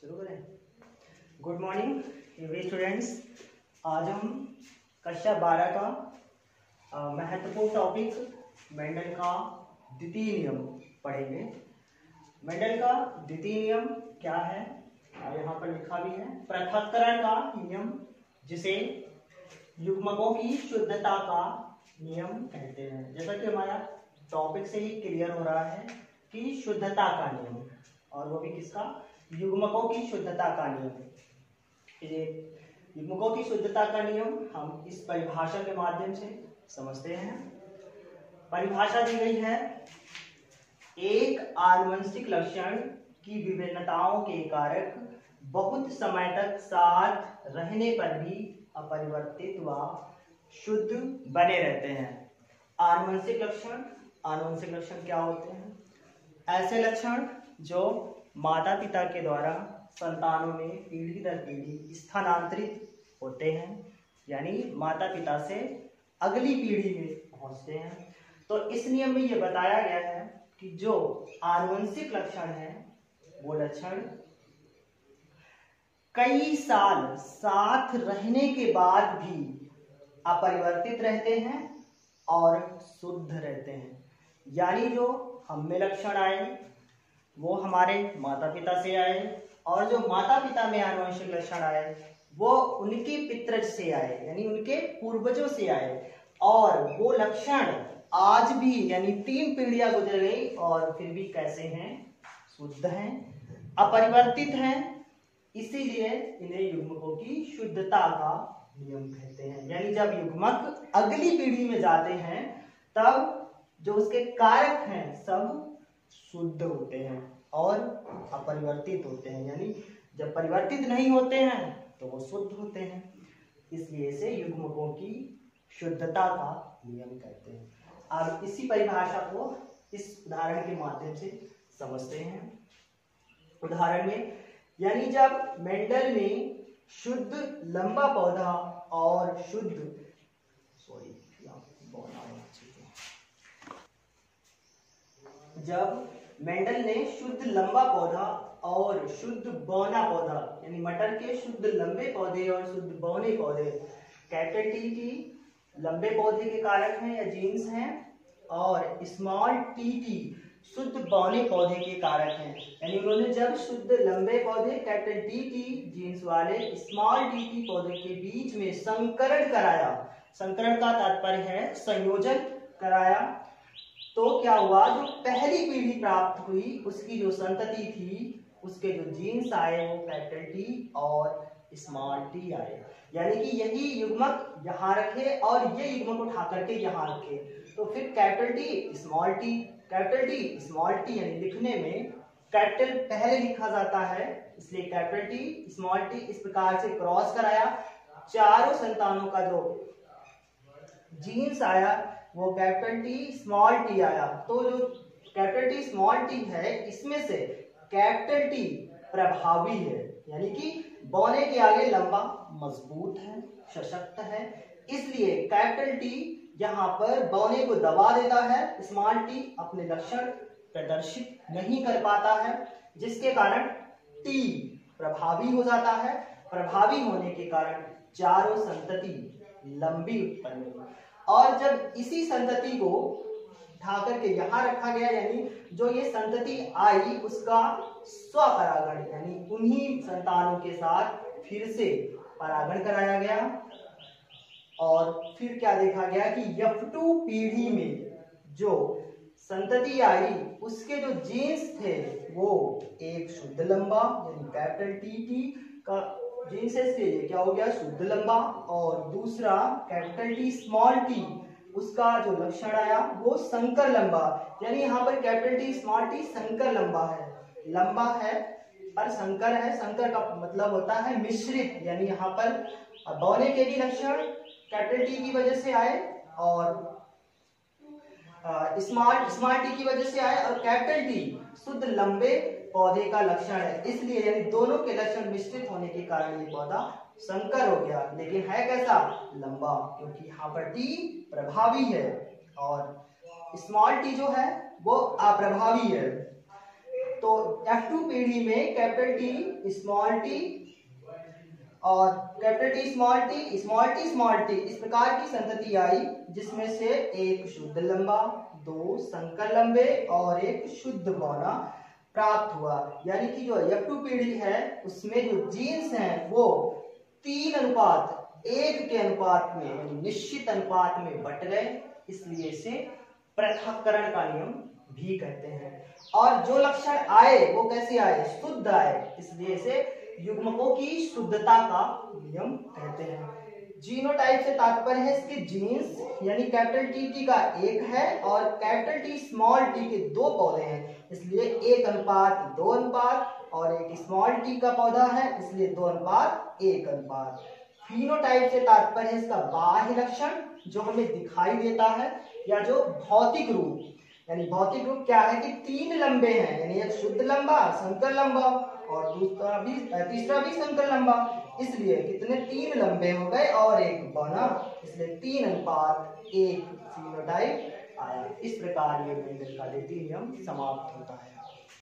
शुरू करें। Good morning students. आज हम कक्षा 12 का महत्वपूर्ण टॉपिक मेंडल का द्वितीय नियम पढ़ेंगे। मेंडल का द्वितीय नियम क्या है, यहाँ पर लिखा भी है। पृथक्करण का नियम, जिसे युग्मकों की शुद्धता का नियम कहते हैं। जैसा कि हमारा टॉपिक से ही क्लियर हो रहा है कि शुद्धता का नियम, और वो भी किसका, युग्मकों की शुद्धता का नियम। ये युग्मकों की शुद्धता का नियम हम इस परिभाषा के माध्यम से समझते हैं। परिभाषा दी गई है, एक आनुवंशिक लक्षण की विभिन्नताओं के कारक बहुत समय तक साथ रहने पर भी अपरिवर्तित व शुद्ध बने रहते हैं। आनुवंशिक लक्षण क्या होते हैं? ऐसे लक्षण जो माता पिता के द्वारा संतानों में पीढ़ी दर पीढ़ी स्थानांतरित होते हैं, यानी माता पिता से अगली पीढ़ी में पहुंचते हैं। तो इस नियम में यह बताया गया है कि जो आनुवंशिक लक्षण है वो लक्षण कई साल साथ रहने के बाद भी अपरिवर्तित रहते हैं और शुद्ध रहते हैं। यानी जो हम में लक्षण आए वो हमारे माता पिता से आए, और जो माता पिता में आनुवंशिक लक्षण आए वो उनके पितृज से आए, यानी उनके पूर्वजों से आए, और वो लक्षण आज भी यानी 3 पीढ़ियां गुजर गई और फिर भी कैसे हैं? शुद्ध हैं, अपरिवर्तित हैं। इसीलिए इन्हें युग्मकों की शुद्धता का नियम कहते हैं। यानी जब युग्मक अगली पीढ़ी में जाते हैं तब जो उसके कारक हैं सब शुद्ध होते हैं और अपरिवर्तित होते हैं। यानी जब परिवर्तित नहीं होते हैं तो वो शुद्ध होते हैं। इसलिए इसे युग्मकों की शुद्धता का नियम कहते हैं। अब इसी परिभाषा को इस उदाहरण के माध्यम से समझते हैं। उदाहरण में, यानी जब मेंडल ने शुद्ध लंबा पौधा और जब मेंडल ने शुद्ध लंबा पौधा और शुद्ध बौना पौधा, यानी मटर के शुद्ध लंबे पौधे और शुद्ध बौने पौधे, कैपिटल टी की लंबे पौधे के कारक हैं या जीन्स हैं, और स्मॉल टी शुद्ध बौने पौधे के कारक हैं। यानी उन्होंने जब शुद्ध लंबे पौधे कैपिटल टी जीन्स वाले स्मॉल टी पौधे के बीच में संकरण कराया, संकरण का तात्पर्य है संयोजन कराया, तो क्या हुआ, जो पहली पीढ़ी प्राप्त हुई उसकी जो संतति थी उसके जो जीन्स आए वो कैपिटल टी और स्मॉल टी आए। यानी कि यही युग्मक यहाँ रखे और ये युग्मक उठा करके यहाँ रखे, तो फिर capital T small T, capital T small T, यानी लिखने में कैपिटल पहले लिखा जाता है, इसलिए कैपिटल टी स्मॉल टी इस प्रकार से क्रॉस कराया। चारों संतानों का जो जीन्स आया वो कैपिटल टी स्मॉल टी आया। तो जो कैपिटल टी स्मॉल टी है इसमें से कैपिटल टी प्रभावी है, यानी कि बौने के आगे लंबा, मजबूत है, सशक्त है, इसलिए कैपिटल टी यहाँ पर बौने को दबा देता है। स्मॉल टी अपने लक्षण प्रदर्शित नहीं कर पाता है, जिसके कारण टी प्रभावी हो जाता है। प्रभावी होने के कारण चारों संतति लंबी उत्पन्न हुई, और जब इसी संतति को उठा करके यहाँ रखा गया, यानी जो ये संतति आई उसका स्वपरागण, यानी उन्हीं संतानों के साथ फिर से परागण कराया गया, और फिर क्या देखा गया कि F2 पीढ़ी में जो संतति आई उसके जो जीन्स थे वो एक शुद्ध लंबा, यानी कैपिटल टी का जीन्स है, इसलिए क्या हो गया, शुद्ध लंबा, और दूसरा कैपिटल टी स्मॉल टी उसका जो लक्षण आया वो संकर लंबा, यानी यहाँ पर कैपिटल टी स्मॉल टी संकर लंबा है, लंबा है पर संकर है। संकर का मतलब होता है मिश्रित, यानी यहाँ पर बौने के भी लक्षण कैपिटल टी की वजह से आए और स्मॉल टी की वजह से आए, और कैपिटल टी शुद्ध लंबे पौधे का लक्षण है, इसलिए यानी दोनों के लक्षण मिश्रित होने के कारण ये पौधा संकर हो गया। लेकिन है कैसा, लंबा, क्योंकि यहाँ पर टी प्रभावी है और स्मॉल टी जो है वो अप्रभावी है। तो F2 पीढ़ी में कैपिटल टी स्मॉल टी और कैपिटल टी स्मॉल टी इस प्रकार की संतति आई, जिसमें से एक शुद्ध लंबा, दो संकर लंबे और एक शुद्ध बौना प्राप्त हुआ। यानी कि जो F2 पीढ़ी है उसमें जो जीन्स हैं वो 3:1 के अनुपात में, यानी निश्चित अनुपात में बट गए, इसलिए इसे पृथक्करण का नियम भी कहते हैं। और जो लक्षण आए वो कैसे आए? शुद्ध आए, इसलिए इसे युग्मकों की शुद्धता का नियम कहते हैं। जीनोटाइप से तात्पर्य है इसके जीन्स, यानी कैपिटल टी का एक है और कैपिटल टी स्मॉल टी के दो पौधे हैं, इसलिए 1:2 और एक स्मॉल टी का पौधा है, इसलिए 2:1। फिनोटाइप से तात्पर्य है इसका बाह्य लक्षण, जो हमें दिखाई देता है, या जो भौतिक रूप, यानी भौतिक रूप क्या है कि 3 लंबे हैं, यानी एक शुद्ध लंबा, संकर लंबा और तीसरा भी संकर लंबा, इसलिए कितने 3 लंबे हो गए और एक बौना, इसलिए 3:1 फिनोटाइप आया। इस प्रकार ये मेंडल का द्वितीय नियम समाप्त होता है।